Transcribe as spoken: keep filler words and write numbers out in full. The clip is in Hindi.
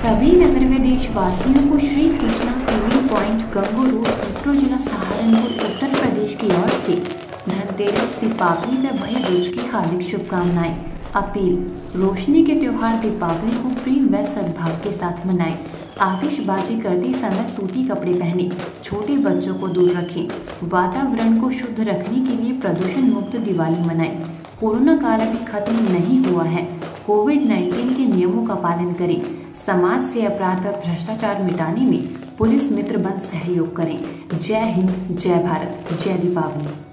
सभी नगर में देशवासियों को Shri Krishna female point Gangoh road उत्तरो जिला सहारनपुर उत्तर प्रदेश की ओर से धनतेरस, दीपावली व भैया दूज की हार्दिक शुभकामनाएं। अपील, रोशनी के त्योहार दीपावली को प्रेम व सद्भाव के साथ मनाएं। आतिशबाजी करते समय सूती कपड़े पहने, छोटे बच्चों को दूर रखें। वातावरण को शुद्ध रखने के लिए प्रदूषण मुक्त दिवाली मनाएं। कोरोना काल अभी खत्म नहीं हुआ है, कोविड नाइन्टीन के नियमों का पालन करें। समाज से अपराध व भ्रष्टाचार मिटाने में पुलिस मित्र बन सहयोग करें। जय हिंद, जय भारत, जय दीपावली।